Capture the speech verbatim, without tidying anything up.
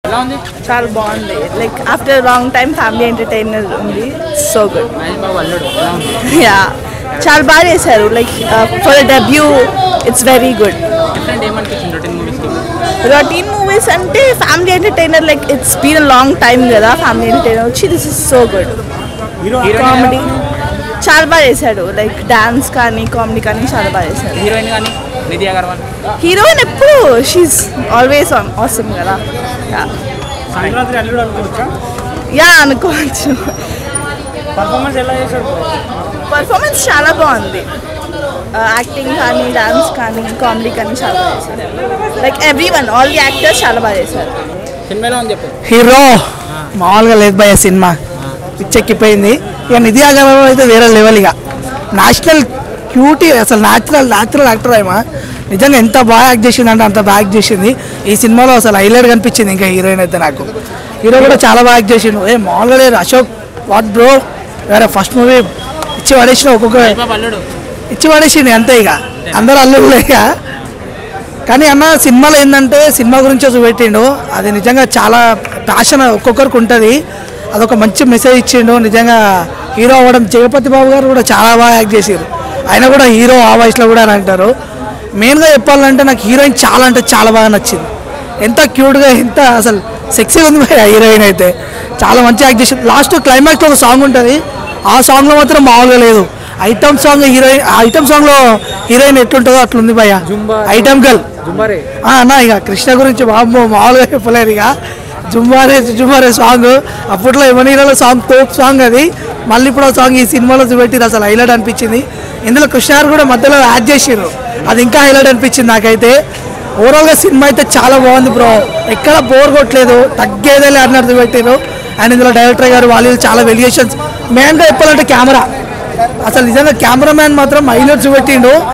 చాలా బాగుంది. Like after long time family entertainer ఉంది. So good. యా చాలా బాగా చేశారు. Like for debut it's very good. Routine movies అంటే family entertainer like it's been a long time కదా family entertainer వచ్చి. This is so good. Comedy చాలా బాగా చేశాడు. లైక్ డాన్స్ కానీ కామెడీ కానీ చాలా బాగా చేశాడు. హీరోయిన్ కానీ నిధి అగర్వాల్ హీరోయిన్ ఎప్పుడు షీఈ్ ఆల్వేస్ ఆసమ్ కదా. యా అనుకోవచ్చు. పర్ఫార్మెన్స్ చాలా బాగుంది. యాక్టింగ్ కానీ డాన్స్ కానీ కామెడీ కానీ చాలా బాగా చేశారు. Like everyone all the actors చాలా బాగా చేశారు. హీరో మామూలుగా లేదు భయ సినిమా పిచ్చెక్కిపోయింది. ఇక నిధి అగర్వాల్ అయితే వేరే లెవెల్. ఇక నేషనల్ క్యూటీ అసలు న్యాచురల్ న్యాచురల్ యాక్టర్ ఏమో నిజంగా ఎంత బాగా యాక్ట్ చేసింది అంటే అంత బాగా యాక్ట్ చేసింది. ఈ సినిమాలో అసలు హైలైట్ కనిపించింది. ఇంకా హీరోయిన్ అయితే నాకు హీరో కూడా చాలా బాగా యాక్ట్ చేసిండు. ఏ మామూలుగా లేదు. అశోక్ వాట్ బ్రో వేరే ఫస్ట్ మూవీ ఇచ్చి పడేసిన ఒక్కొక్క ఇచ్చి పడేసింది అంతే. ఇక అందరూ అల్లుడు ఇక. కానీ అన్న సినిమాలో ఏంటంటే సినిమా గురించే చూపెట్టిండు. అది నిజంగా చాలా ప్యాషన్ ఒక్కొక్కరికి ఉంటుంది. అదొక మంచి మెసేజ్ ఇచ్చిండు. నిజంగా హీరో అవ్వడం జగపతి బాబు గారు కూడా చాలా బాగా యాక్ట్ చేసారు. ఆయన కూడా హీరో ఆ వయసులో కూడా అని అంటారు. మెయిన్గా చెప్పాలంటే నాకు హీరోయిన్ చాలా అంటే చాలా బాగా నచ్చింది. ఎంత క్యూట్గా ఎంత అసలు సెక్సీగా ఉంది హీరోయిన్ అయితే. చాలా మంచి యాక్ట్ చేసింది. లాస్ట్ క్లైమాక్స్లో ఒక సాంగ్ ఉంటుంది. ఆ సాంగ్లో మాత్రం మామూలుగా లేదు. ఐటమ్ సాంగ్ హీరోయిన్ ఐటమ్ సాంగ్లో హీరోయిన్ ఎట్లుంటుందో అట్లుంది భయ్య. ఐటమ్ గర్ల్ అన్న. ఇక కృష్ణ గురించి బాబు మామూలుగా చెప్పలేరు. ఇక జుంబారే జుంబారే సాంగ్ అప్పట్లో ఎవనీరాలో సాంగ్ తోప్ సాంగ్ అది. మళ్ళీ ఇప్పుడు ఆ సాంగ్ ఈ సినిమాలో చూపెట్టిరు. అసలు హైలైట్ అనిపించింది. ఇందులో కృష్ణ గారు కూడా మధ్యలో యాడ్ చేసిర్రు. అది ఇంకా హైలైట్ అనిపించింది నాకైతే. ఓవరాల్గా సినిమా అయితే చాలా బాగుంది బ్రో. ఎక్కడ బోర్ కొట్టలేదు. తగ్గేదేలే అన్నట్టు పెట్టారు. అండ్ ఇందులో డైరెక్టర్ గారు వాళ్ళు చాలా వెలిగేషన్స్. మెయిన్గా చెప్పాలంటే కెమెరా అసలు నిజంగా కెమెరా మ్యాన్ మాత్రం హైలైట్ చూపెట్టిండు.